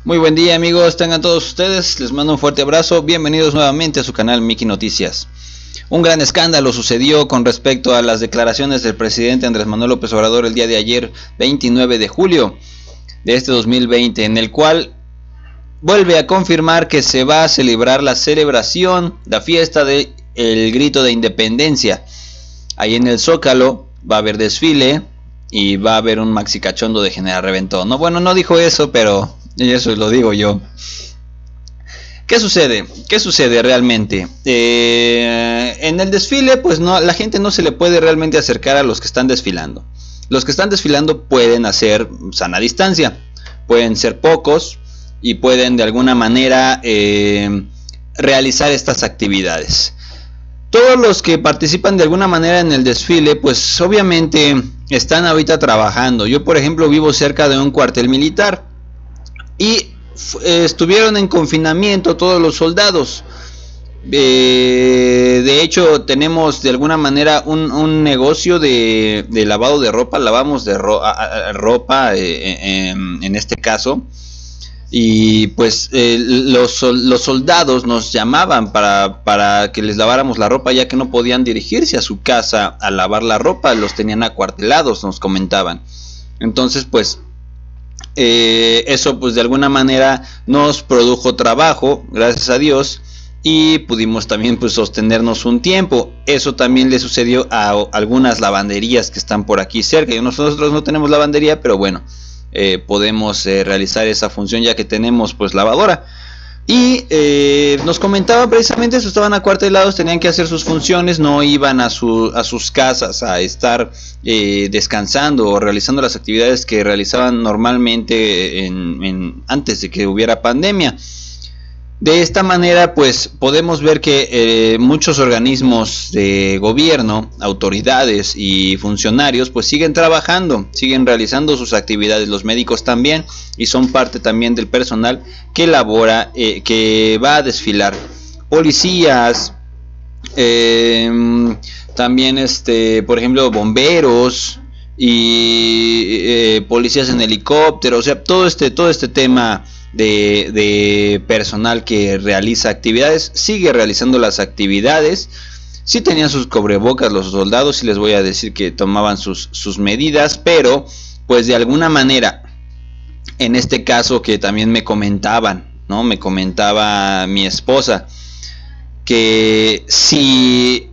Muy buen día amigos, tengan todos ustedes, les mando un fuerte abrazo, bienvenidos nuevamente a su canal Miki Noticias. Un gran escándalo sucedió con respecto a las declaraciones del presidente Andrés Manuel López Obrador el día de ayer, 29 de julio de este 2020, en el cual vuelve a confirmar que se va a celebrar la celebración, la fiesta del grito de independencia. Ahí en el Zócalo va a haber desfile y va a haber un maxi cachondo de General Reventón. No, bueno, no dijo eso, pero eso lo digo yo. ¿Qué sucede? ¿Qué sucede realmente? En el desfile, pues no, la gente no se le puede realmente acercar a los que están desfilando. Los que están desfilando pueden hacer sana distancia, pueden ser pocos y pueden de alguna manera realizar estas actividades. Todos los que participan de alguna manera en el desfile, pues obviamente están ahorita trabajando. Yo, por ejemplo, vivo cerca de un cuartel militar y estuvieron en confinamiento todos los soldados. De hecho, tenemos de alguna manera un negocio de lavado de ropa, lavamos de ropa en este caso. Y pues los soldados nos llamaban para que les laváramos la ropa, ya que no podían dirigirse a su casa a lavar la ropa, los tenían acuartelados, nos comentaban. Entonces pues eso pues de alguna manera nos produjo trabajo, gracias a Dios, y pudimos también pues sostenernos un tiempo. Eso también le sucedió a algunas lavanderías que están por aquí cerca. Nosotros no tenemos lavandería, pero bueno, podemos realizar esa función ya que tenemos pues lavadora. Y nos comentaban precisamente eso, estaban acuartelados, tenían que hacer sus funciones, no iban a sus casas a estar descansando o realizando las actividades que realizaban normalmente antes de que hubiera pandemia. De esta manera pues podemos ver que muchos organismos de gobierno, autoridades y funcionarios pues siguen trabajando, siguen realizando sus actividades. Los médicos también, y son parte también del personal que labora, que va a desfilar. Policías, también por ejemplo bomberos y policías en helicóptero, o sea, todo este tema de personal que realiza actividades, sigue realizando las actividades. Sí tenían sus cubrebocas los soldados, y les voy a decir que tomaban sus medidas, pero pues de alguna manera, en este caso que también me comentaban, ¿no? Me comentaba mi esposa, que si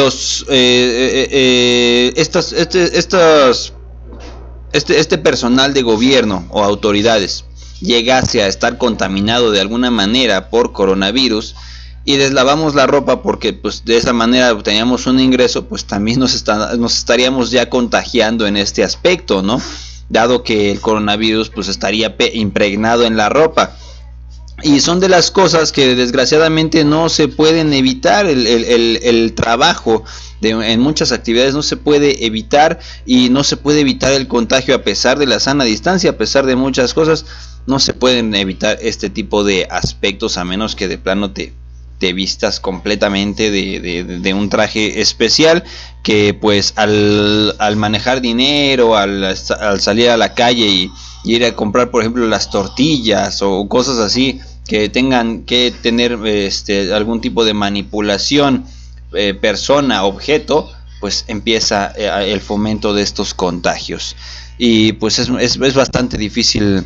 este personal de gobierno o autoridades llegase a estar contaminado de alguna manera por coronavirus y les lavamos la ropa porque pues de esa manera obteníamos un ingreso, pues también nos estaríamos ya contagiando en este aspecto, ¿no? Dado que el coronavirus pues estaría impregnado en la ropa. Y son de las cosas que desgraciadamente no se pueden evitar. El trabajo en muchas actividades no se puede evitar, y no se puede evitar el contagio a pesar de la sana distancia, a pesar de muchas cosas. No se pueden evitar este tipo de aspectos a menos que de plano te vistas completamente de un traje especial, que pues al manejar dinero, al salir a la calle y ir a comprar por ejemplo las tortillas o cosas así que tengan que tener algún tipo de manipulación, persona, objeto, pues empieza el fomento de estos contagios, y pues es bastante difícil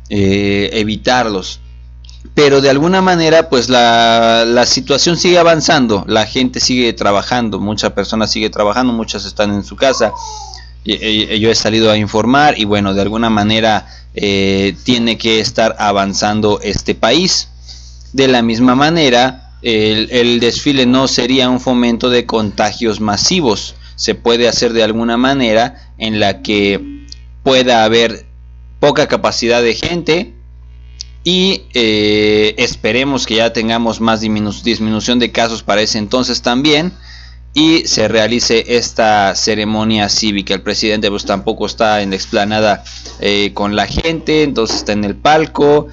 evitarlos. Pero de alguna manera pues la situación sigue avanzando, la gente sigue trabajando, muchas personas siguen trabajando, muchas están en su casa. Yo he salido a informar y bueno, de alguna manera tiene que estar avanzando este país. De la misma manera, el desfile no sería un fomento de contagios masivos. Se puede hacer de alguna manera en la que pueda haber poca capacidad de gente, y esperemos que ya tengamos más disminución de casos para ese entonces también, y se realice esta ceremonia cívica. El presidente pues tampoco está en la explanada con la gente, entonces está en el palco,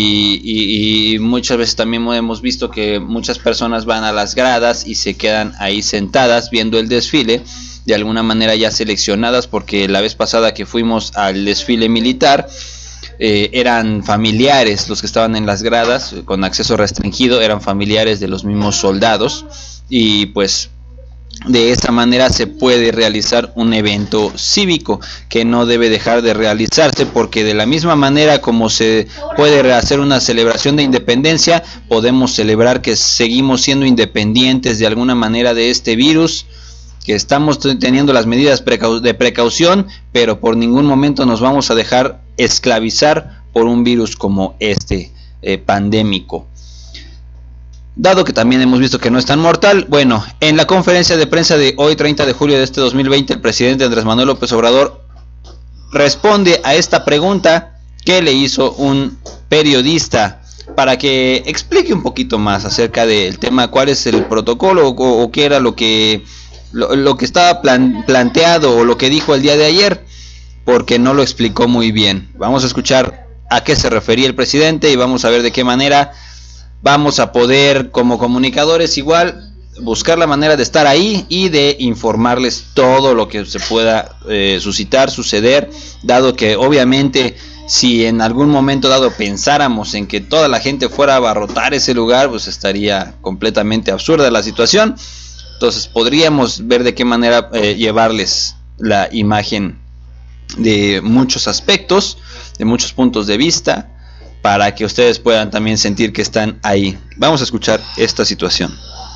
y muchas veces también hemos visto que muchas personas van a las gradas y se quedan ahí sentadas viendo el desfile, de alguna manera ya seleccionadas, porque la vez pasada que fuimos al desfile militar eran familiares los que estaban en las gradas con acceso restringido, eran familiares de los mismos soldados, y pues de esa manera se puede realizar un evento cívico que no debe dejar de realizarse, porque de la misma manera como se puede hacer una celebración de independencia, podemos celebrar que seguimos siendo independientes de alguna manera de este virus, que estamos teniendo las medidas de precaución, pero por ningún momento nos vamos a dejar esclavizar por un virus como este pandémico. Dado que también hemos visto que no es tan mortal, bueno, en la conferencia de prensa de hoy, 30 de julio de este 2020, el presidente Andrés Manuel López Obrador responde a esta pregunta que le hizo un periodista para que explique un poquito más acerca del tema, cuál es el protocolo o qué era lo que estaba planteado o lo que dijo el día de ayer, porque no lo explicó muy bien. Vamos a escuchar a qué se refería el presidente y vamos a ver de qué manera vamos a poder, como comunicadores, igual buscar la manera de estar ahí y de informarles todo lo que se pueda suceder, dado que obviamente si en algún momento dado pensáramos en que toda la gente fuera a abarrotar ese lugar, pues estaría completamente absurda la situación. Entonces podríamos ver de qué manera llevarles la imagen de muchos aspectos, de muchos puntos de vista, para que ustedes puedan también sentir que están ahí. Vamos a escuchar esta situación.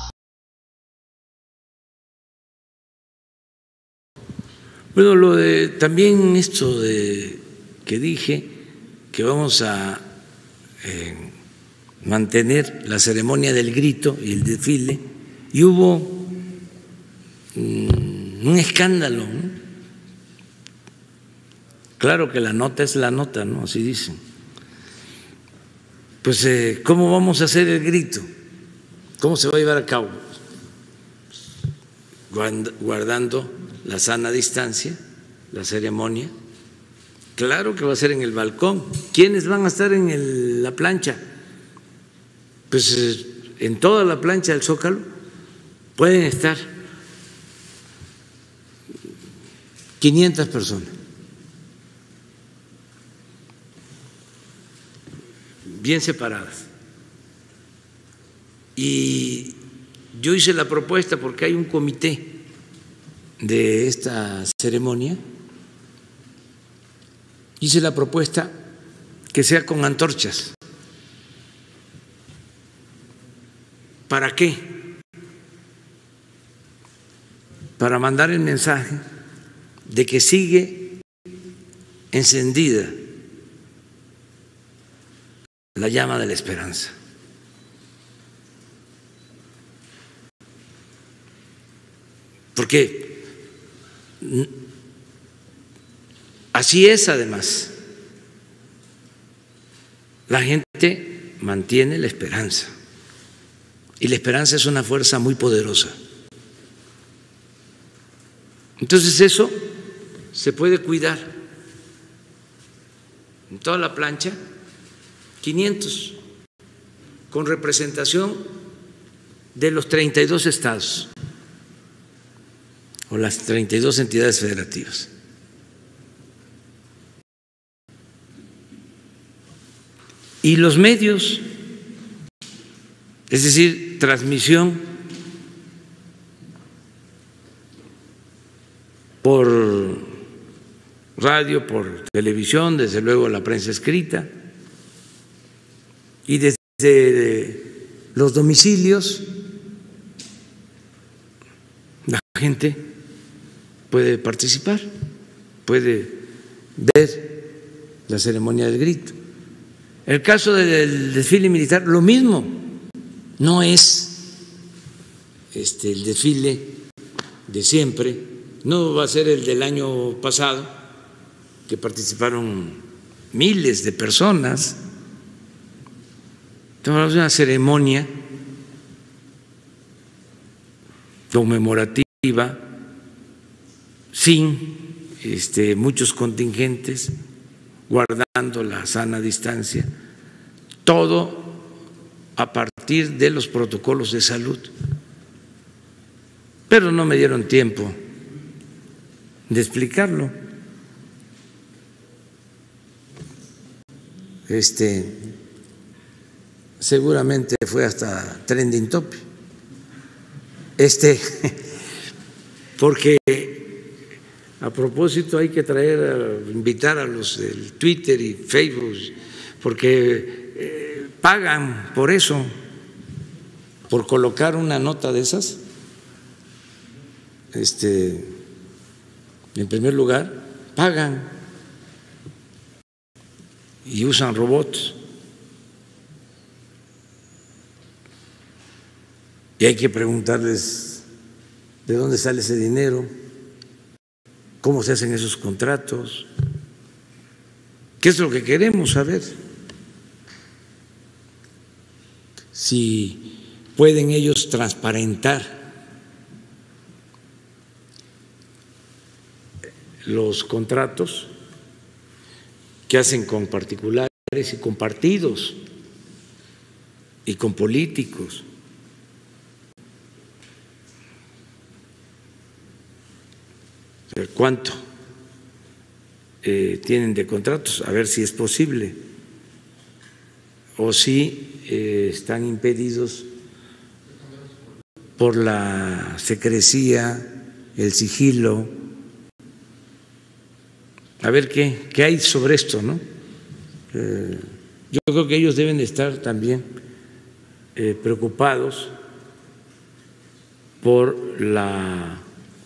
Bueno, también esto de que dije que vamos a mantener la ceremonia del grito y el desfile, y hubo un escándalo, ¿no? Claro que la nota es la nota, ¿no? Así dicen. Pues, ¿cómo vamos a hacer el grito? ¿Cómo se va a llevar a cabo? Guardando la sana distancia, la ceremonia. Claro que va a ser en el balcón. ¿Quiénes van a estar en la plancha? Pues en toda la plancha del Zócalo pueden estar 500 personas. Bien separadas. Y yo hice la propuesta, porque hay un comité de esta ceremonia, hice la propuesta que sea con antorchas. ¿Para qué? Para mandar el mensaje de que sigue encendida la llama de la esperanza. Porque así es, además. La gente mantiene la esperanza. Y la esperanza es una fuerza muy poderosa. Entonces eso se puede cuidar. En toda la plancha, 500, con representación de los 32 estados o las 32 entidades federativas. Y los medios, es decir, transmisión por radio, por televisión, desde luego la prensa escrita, y desde los domicilios la gente puede participar, puede ver la ceremonia del grito. El caso del desfile militar, lo mismo, no es el desfile de siempre, no va a ser el del año pasado, que participaron miles de personas. Estamos de una ceremonia conmemorativa sin muchos contingentes, guardando la sana distancia, todo a partir de los protocolos de salud. Pero no me dieron tiempo de explicarlo. seguramente fue hasta trending topic. Porque a propósito hay que invitar a los del Twitter y Facebook, porque pagan por eso, por colocar una nota de esas. En primer lugar, pagan y usan robots. Y hay que preguntarles de dónde sale ese dinero, cómo se hacen esos contratos, qué es lo que queremos saber. Si pueden ellos transparentar los contratos que hacen con particulares y con partidos y con políticos. ¿Cuánto tienen de contratos? A ver si es posible o si están impedidos por la secrecía, el sigilo. A ver qué hay sobre esto, ¿no? Yo creo que ellos deben estar también preocupados por la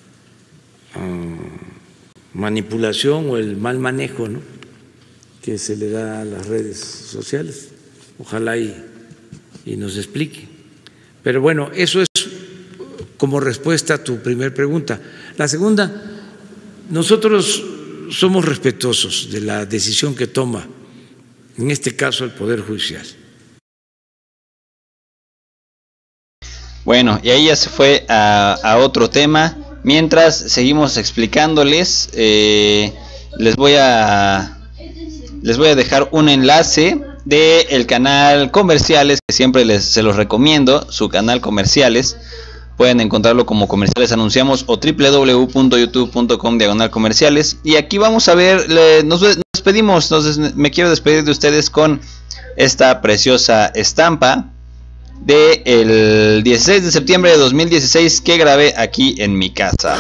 manipulación o el mal manejo, ¿no?, que se le da a las redes sociales. Ojalá y nos explique. Pero bueno, eso es como respuesta a tu primer pregunta. La segunda, nosotros somos respetuosos de la decisión que toma, en este caso, el Poder Judicial. Bueno, y ahí ya se fue a otro tema. Mientras seguimos explicándoles, les voy a dejar un enlace del canal Comerciales, que siempre se los recomiendo, su canal Comerciales. Pueden encontrarlo como Comerciales Anunciamos o www.youtube.com/comerciales. Y aquí vamos a ver, nos despedimos, me quiero despedir de ustedes con esta preciosa estampa del 16 de septiembre de 2016 que grabé aquí en mi casa.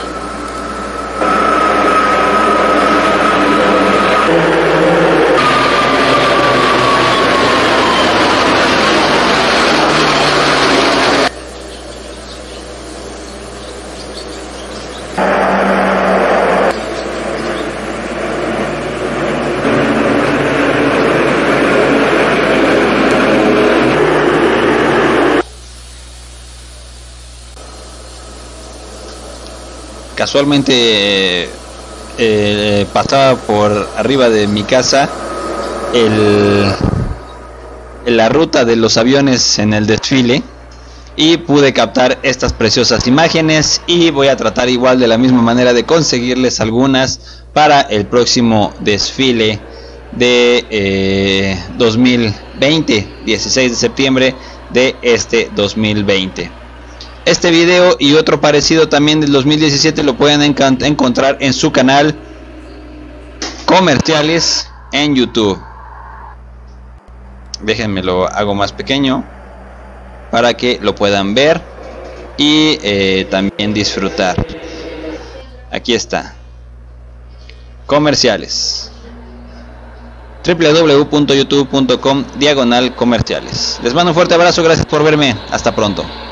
Casualmente pasaba por arriba de mi casa la ruta de los aviones en el desfile y pude captar estas preciosas imágenes, y voy a tratar igual de la misma manera de conseguirles algunas para el próximo desfile de 2020, 16 de septiembre de este 2020. Este video y otro parecido también del 2017 lo pueden encontrar en su canal Comerciales en YouTube. Déjenme lo hago más pequeño para que lo puedan ver y también disfrutar. Aquí está. Comerciales. www.youtube.com/comerciales. Les mando un fuerte abrazo, gracias por verme. Hasta pronto.